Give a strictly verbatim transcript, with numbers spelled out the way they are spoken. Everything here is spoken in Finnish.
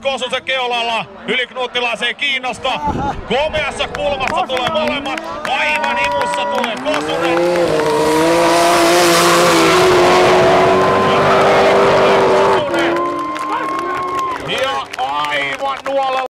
Kosusen keulalla. Yli Knuttilaa se ei kiinnosta. Komeassa kulmassa tulee molemmat. Aivan imussa tulee Kosunen.